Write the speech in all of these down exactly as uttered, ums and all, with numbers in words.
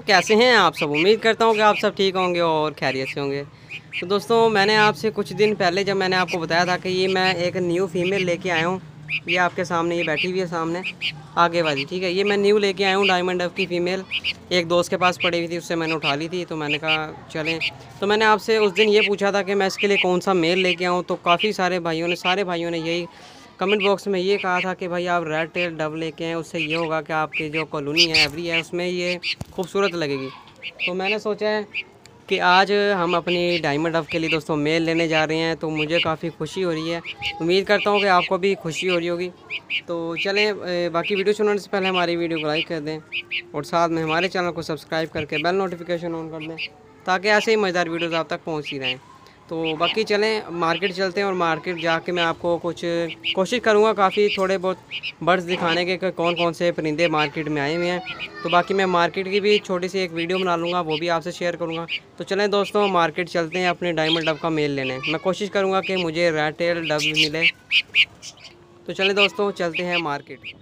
कैसे हैं आप सब। उम्मीद करता हूं कि आप सब ठीक होंगे और खैरियत से होंगे। तो दोस्तों, मैंने आपसे कुछ दिन पहले जब मैंने आपको बताया था कि ये मैं एक न्यू फीमेल लेके आया हूँ, ये आपके सामने ये बैठी हुई है सामने आगे वाली, ठीक है। ये मैं न्यू लेके आया हूँ डायमंड डव की फ़ीमेल। एक दोस्त के पास पड़ी हुई थी, उससे मैंने उठा ली थी, तो मैंने कहा चलें। तो मैंने आपसे उस दिन ये पूछा था कि मैं इसके लिए कौन सा मेल लेके आऊँ, तो काफ़ी सारे भाइयों ने सारे भाइयों ने यही कमेंट बॉक्स में ये कहा था कि भाई आप रेड टेल डव लेके आएँ, उससे ये होगा कि आपकी जो कॉलोनी है एवरी है उसमें ये खूबसूरत लगेगी। तो मैंने सोचा है कि आज हम अपनी डायमंड डव के लिए दोस्तों मेल लेने जा रहे हैं, तो मुझे काफ़ी खुशी हो रही है। उम्मीद करता हूँ कि आपको भी खुशी हो रही होगी। तो चलें, बाकी वीडियो सुनाने से पहले हमारी वीडियो को लाइक कर दें और साथ में हमारे चैनल को सब्सक्राइब करके बेल नोटिफिकेशन ऑन कर दें, ताकि ऐसे ही मज़ेदार वीडियोज़ आप तक पहुँच ही रहें। तो बाकी चलें मार्केट चलते हैं और मार्केट जाके मैं आपको कुछ कोशिश करूँगा काफ़ी थोड़े बहुत बर्ड्स दिखाने के कि कौन कौन से परिंदे मार्केट में आए हुए हैं। तो बाकी मैं मार्केट की भी छोटी सी एक वीडियो बना लूँगा, वो भी आपसे शेयर करूँगा। तो चलें दोस्तों, मार्केट चलते हैं अपने डायमंड डव का मेल लेने। मैं कोशिश करूँगा कि मुझे रेड टेल डव मिले। तो चलें दोस्तों, चलते हैं मार्केट।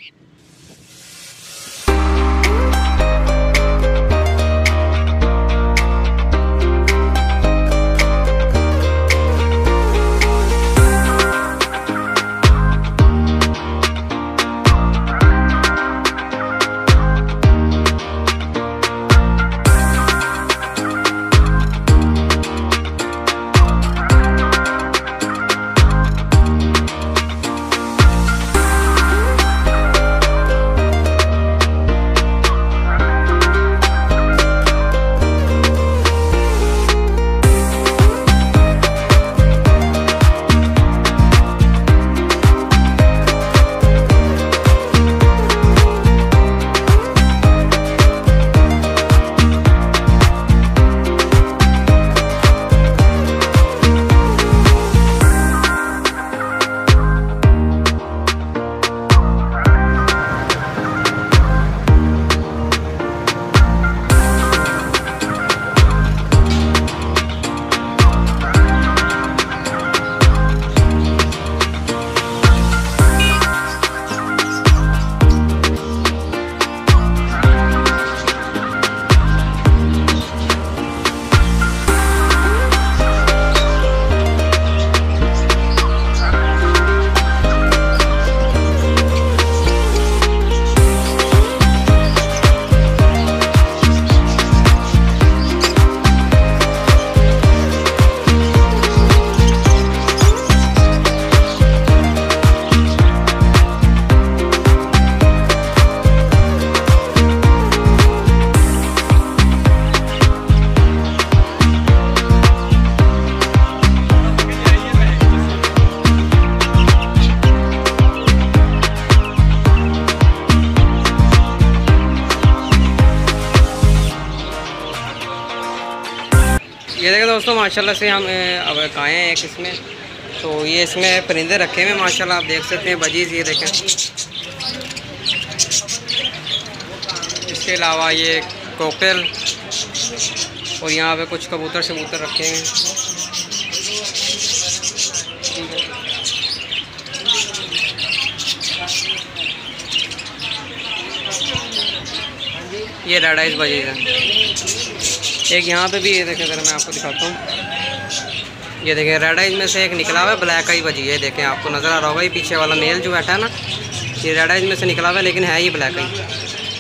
ये देखिए दोस्तों, माशाल्लाह से हम अब आए हैं एक इसमें। तो ये इसमें परिंदे रखे हुए माशाल्लाह, आप देख सकते हैं बजीज़, ये देखें। इसके अलावा ये कोकटेल और यहाँ पे कुछ कबूतर शबूतर रखे हैं। ये रेड आइज बजीज़ है। एक यहाँ पे भी ये देखें, अगर मैं आपको दिखाता हूँ, ये देखें रेड आइज में से एक निकला हुआ है ब्लैक आई बजी है। देखें, आपको नज़र आ रहा होगा, ये पीछे वाला मेल जो बैठा है ना, ये रेड आइज में से निकला हुआ है, लेकिन है ये ब्लैक आई।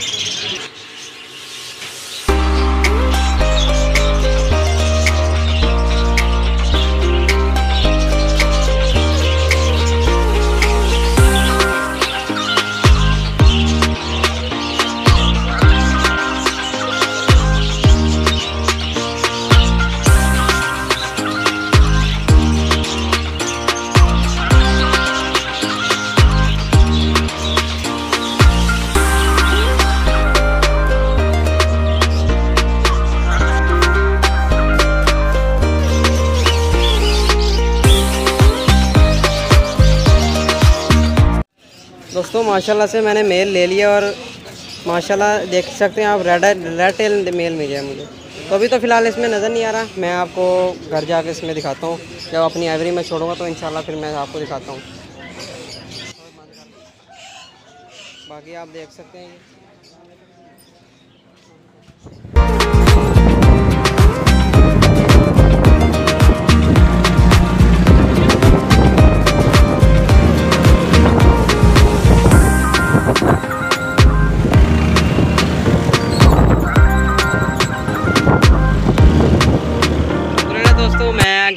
दोस्तों माशाल्लाह से मैंने मेल ले लिया और माशाल्लाह देख सकते हैं आप, रेड रेड टेल मेल मिल गया मुझे। तो अभी तो फ़िलहाल इसमें नज़र नहीं आ रहा, मैं आपको घर जाके इसमें दिखाता हूँ। जब अपनी एवरी में छोड़ूंगा तो इंशाल्लाह फिर मैं आपको दिखाता हूँ। बाकी आप देख सकते हैं।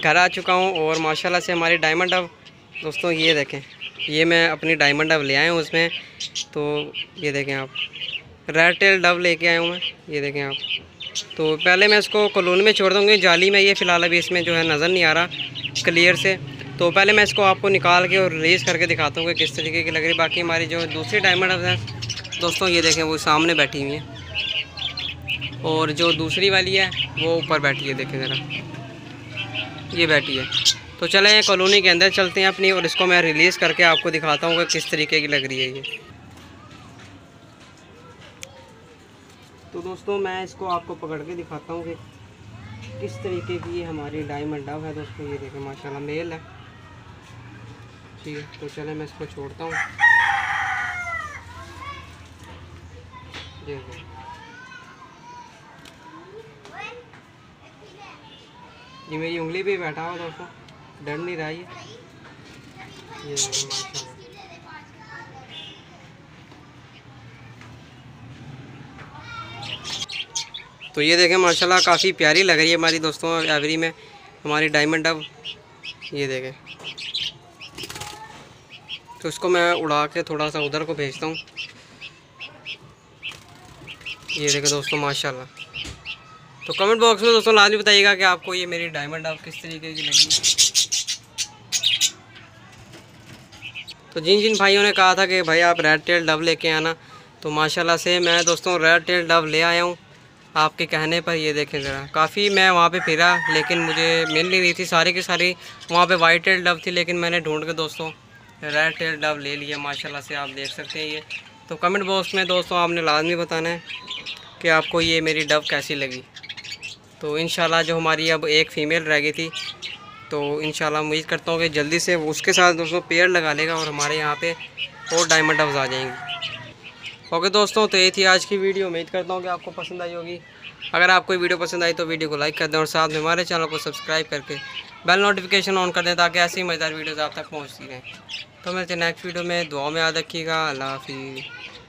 घर आ चुका हूँ और माशाल्लाह से हमारी डायमंड डव दोस्तों ये देखें, ये मैं अपनी डायमंड डव ले आया हूँ उसमें। तो ये देखें आप, रेड टेल डव लेके आया हूँ मैं, ये देखें आप। तो पहले मैं इसको कॉलोनी में छोड़ दूँगी, जाली में ये फ़िलहाल अभी इसमें जो है नज़र नहीं आ रहा क्लियर से। तो पहले मैं इसको आपको निकाल के और रिलीज़ करके दिखाता हूँ कि किस तरीके की लग रही। बाकी हमारी जो दूसरी डायमंड डव है दोस्तों ये देखें, वो सामने बैठी हुई है, और जो दूसरी वाली है वो ऊपर बैठी है, देखें ज़रा, ये बैठी है। तो चलें कॉलोनी के अंदर चलते हैं अपनी, और इसको मैं रिलीज़ करके आपको दिखाता हूँ कि किस तरीके की लग रही है ये। तो दोस्तों मैं इसको आपको पकड़ के दिखाता हूँ कि किस तरीके की हमारी डायमंड डव है दोस्तों। ये देखें माशाल्लाह मेल है, ठीक है। तो चलें मैं इसको छोड़ता हूँ, ये ये मेरी उंगली पे बैठा हुआ दोस्तों, डर नहीं रहा ये, ये माशाल्लाह। तो ये देखें माशाल्लाह काफ़ी प्यारी लग रही है हमारी दोस्तों एवरी में हमारी डायमंड डव, ये देखें। तो इसको मैं उड़ा के थोड़ा सा उधर को भेजता हूँ, ये देखें दोस्तों माशाल्लाह। तो कमेंट बॉक्स में दोस्तों लाजमी बताइएगा कि आपको ये मेरी डायमंड डव किस तरीके की लगी। तो जिन जिन भाइयों ने कहा था कि भाई आप रेड टेल डव लेके आना, तो माशाल्लाह से मैं दोस्तों रेड टेल डव ले आया हूँ आपके कहने पर। ये देखें ज़रा, काफ़ी मैं वहाँ पे फिरा लेकिन मुझे मिल नहीं रही थी, सारी की सारी वहाँ पे वाइट टेल डव थी, लेकिन मैंने ढूंढ के दोस्तों रेड टेल डव ले लिया माशाल्लाह से, आप देख सकते हैं ये। तो कमेंट बॉक्स में दोस्तों आपने लाजमी बताना है कि आपको ये मेरी डव कैसी लगी। तो इंशाल्लाह जो हमारी अब एक फ़ीमेल रह गई थी, तो इंशाल्लाह उम्मीद करता हूँ कि जल्दी से उसके साथ दोस्तों पेयर लगा लेगा और हमारे यहाँ पे और डायमंड डव्स आ जाएंगी। ओके दोस्तों, तो ये थी आज की वीडियो, उम्मीद करता हूँ कि आपको पसंद आई होगी। अगर आपको वीडियो पसंद आई तो वीडियो को लाइक कर दें और साथ में हमारे चैनल को सब्सक्राइब करके बेल नोटिफिकेशन ऑन कर दें, ताकि ऐसी मज़ेदार वीडियोज़ आप तक पहुँचती रहें। तो मिलते हैं नेक्स्ट वीडियो में, दुआ में याद रखिएगा। अल्लाह हाफिज़।